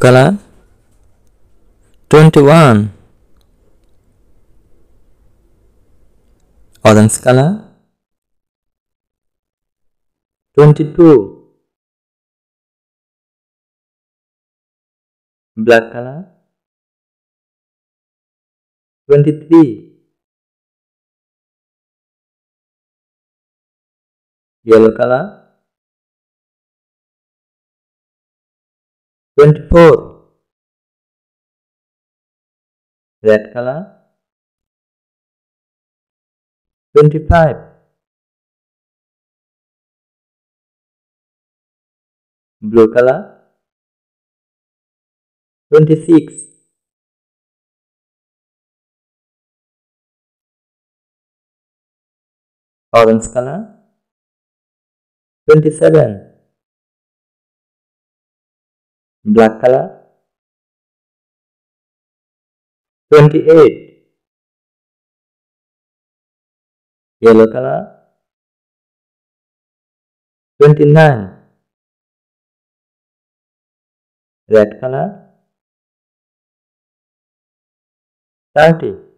color. 21. Orange color. 22. Black color. 23. Yellow color. 24. Red color. 25. Blue color. 26. Orange color. 27. Black color. 28. Yellow color. 29. Red color. 30.